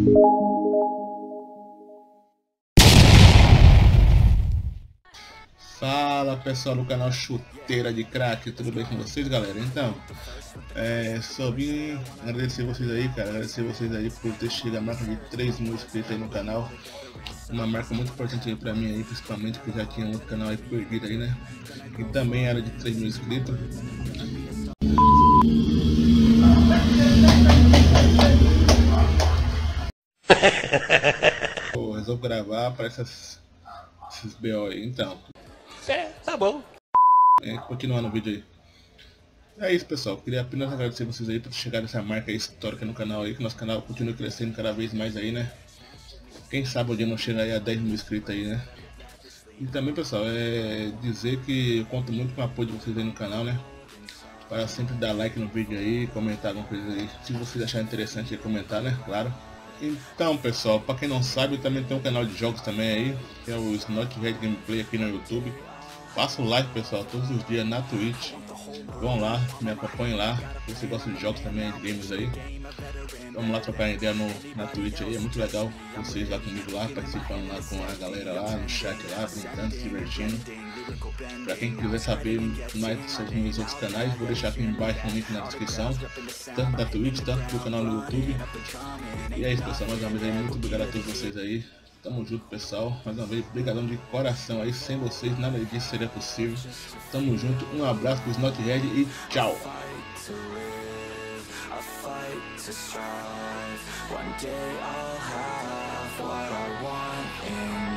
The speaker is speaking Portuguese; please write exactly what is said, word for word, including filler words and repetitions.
Fala pessoal do canal Chuteira de Crack, tudo bem com vocês, galera? Então, é, só vim agradecer vocês aí, cara, agradecer vocês aí por ter chegado a marca de três mil inscritos aí no canal. Uma marca muito importante aí pra mim aí, principalmente porque já tinha outro canal aí perdido aí, né? E também era de três mil inscritos. Pô, resolvo gravar para essas, esses B O aí, então. É, tá bom. É, continuando o vídeo aí. É isso, pessoal. Queria apenas agradecer vocês aí por chegar nessa marca histórica no canal aí, que nosso canal continue crescendo cada vez mais aí, né? Quem sabe o dia não chega aí a dez mil inscritos aí, né? E também, pessoal, é dizer que eu conto muito com o apoio de vocês aí no canal, né? Para sempre dar like no vídeo aí, comentar alguma coisa aí. Se vocês acharem interessante, comentar, né? Claro. Então, pessoal, para quem não sabe, eu também tem um canal de jogos também aí, que é o Snothead Gameplay aqui no YouTube. Faça o like, pessoal, todos os dias na Twitch. Vão lá, me acompanhem lá. Se você gosta de jogos também, de games aí, vamos lá trocar ideia no, na Twitch aí. É muito legal vocês lá comigo lá, participando lá com a galera lá no chat lá, brincando, se divertindo. Pra quem quiser saber mais sobre meus outros canais, vou deixar aqui embaixo o link na descrição, tanto da Twitch, tanto do canal no YouTube. E é isso, pessoal, mais uma vez aí, muito obrigado a todos vocês aí. Tamo junto, pessoal. Mais uma vez, brigadão de coração aí. Sem vocês, nada disso seria possível. Tamo junto. Um abraço pro Snothead e tchau. To strive, one day I'll have what I want in